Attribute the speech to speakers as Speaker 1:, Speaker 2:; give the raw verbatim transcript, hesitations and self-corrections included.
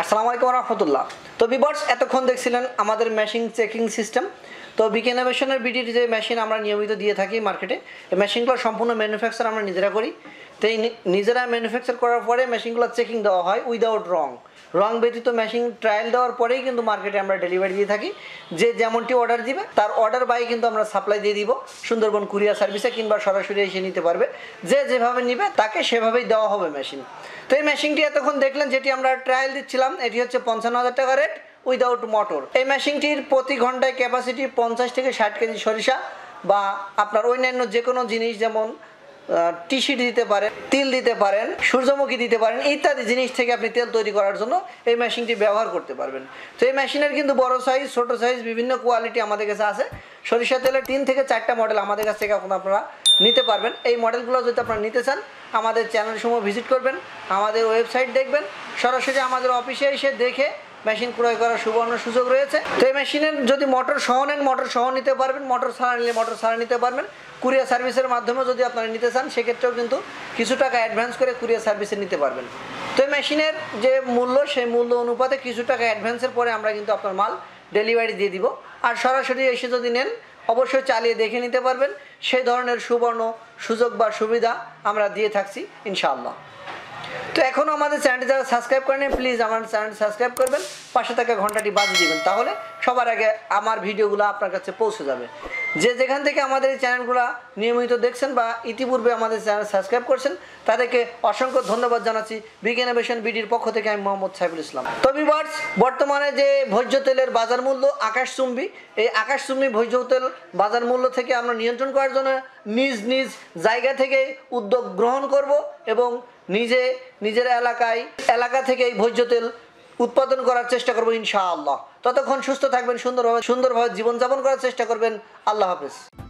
Speaker 1: আসসালামু আলাইকুম রাহমাতুল্লাহ। তো ভিউয়ার্স, এতক্ষণ দেখছিলেন আমাদের মেশিন চেকিং সিস্টেম। তো বিকে ইনোভেশনের বিডির যে মেশিন আমরা নিয়মিত দিয়ে থাকি মার্কেটে, এই মেশিনগুলো সম্পূর্ণ ম্যানুফ্যাকচার আমরা নিজেরা করি। তো এই নিজেরা ম্যানুফ্যাকচার করার পরে মেশিনগুলো চেকিং দেওয়া হয় উইদাউট রং রং ব্যতীত মেশিন ট্রায়াল দেওয়ার পরেই কিন্তু মার্কেটে আমরা ডেলিভারি দিয়ে থাকি। যে যেমনটি অর্ডার দিবে তার অর্ডার বাই কিন্তু আমরা সাপ্লাই দিয়ে দিব সুন্দরবন কুরিয়ার সার্ভিসে, কিংবা সরাসরি এসে নিতে পারবে। যে যেভাবে নিবে তাকে সেভাবেই দেওয়া হবে মেশিন। তো এই মেশিনটি এতক্ষণ দেখলেন যেটি আমরা ট্রায়াল দিচ্ছিলাম, এটি হচ্ছে পঞ্চান্ন হাজার টাকা রেট উইদাউট মোটর। এই মেশিনটির প্রতি ঘন্টায় ক্যাপাসিটি পঞ্চাশ থেকে ষাট কেজি সরিষা বা আপনার অন্যান্য যে কোনো জিনিস, যেমন টিশিট দিতে পারেন, তিল দিতে পারেন, সূর্যমুখী দিতে পারেন, ইত্যাদি জিনিস থেকে আপনি তেল তৈরি করার জন্য এই মেশিনটি ব্যবহার করতে পারবেন। তো এই মেশিনের কিন্তু বড় সাইজ, ছোট সাইজ বিভিন্ন কোয়ালিটি আমাদের কাছে আছে। সরিষা তেলের তিন থেকে চারটা মডেল আমাদের কাছ থেকে এখন আপনারা নিতে পারবেন। এই মডেলগুলো যদি আপনারা নিতে চান আমাদের চ্যানেল সমূহ ভিজিট করবেন, আমাদের ওয়েবসাইট দেখবেন, সরাসরি আমাদের অফিসে এসে দেখে মেশিন ক্রয় করার সুবর্ণ সুযোগ রয়েছে। তো এই মেশিনের যদি মোটর সহ নেন মোটর সহ নিতে পারবেন, মোটর ছাড়া নিলে মোটর ছাড়া নিতে পারবেন। কুরিয়ার সার্ভিসের মাধ্যমে যদি আপনারা নিতে চান সেক্ষেত্রেও কিন্তু কিছু টাকা অ্যাডভান্স করে কুরিয়ার সার্ভিসে নিতে পারবেন। তো এই মেশিনের যে মূল্য, সেই মূল্য অনুপাতে কিছু টাকা অ্যাডভান্সের পরে আমরা কিন্তু আপনার মাল ডেলিভারি দিয়ে দিব। আর সরাসরি এসে যদি নেন অবশ্যই চালিয়ে দেখে নিতে পারবেন। সেই ধরনের সুবর্ণ সুযোগ বা সুবিধা আমরা দিয়ে থাকছি ইনশাআল্লাহ। তো এখনও আমাদের চ্যানেলটি যারা সাবস্ক্রাইব করেন প্লিজ আমার চ্যানেলটি সাবস্ক্রাইব করবেন, পাশে থাকা ঘন্টাটি বাজিয়ে দিবেন, তাহলে সবার আগে আমার ভিডিওগুলো আপনার কাছে পৌঁছে যাবে। যে যেখান থেকে আমাদের এই চ্যানেলগুলো নিয়মিত দেখছেন বা ইতিপূর্বে আমাদের চ্যানেল সাবস্ক্রাইব করছেন তাদেরকে অসংখ্য ধন্যবাদ জানাচ্ছি। বিকে ইনোভেশন বিডির পক্ষ থেকে আমি মোহাম্মদ সাইফুল ইসলাম। তো ভিউয়ার্স, বর্তমানে যে ভোজ্য তেলের বাজার মূল্য আকাশচুম্বী, এই আকাশচুম্বী ভোজ্য তেল বাজার মূল্য থেকে আমরা নিয়ন্ত্রণ করার জন্য নিজ নিজ জায়গা থেকে উদ্যোগ গ্রহণ করব এবং নিজে নিজের এলাকায় এলাকা থেকে এই ভোজ্য তেল উৎপাদন করার চেষ্টা করবো ইনশাআল্লাহ। ততক্ষণ সুস্থ থাকবেন, সুন্দরভাবে সুন্দরভাবে জীবনযাপন করার চেষ্টা করবেন। আল্লাহ হাফেজ।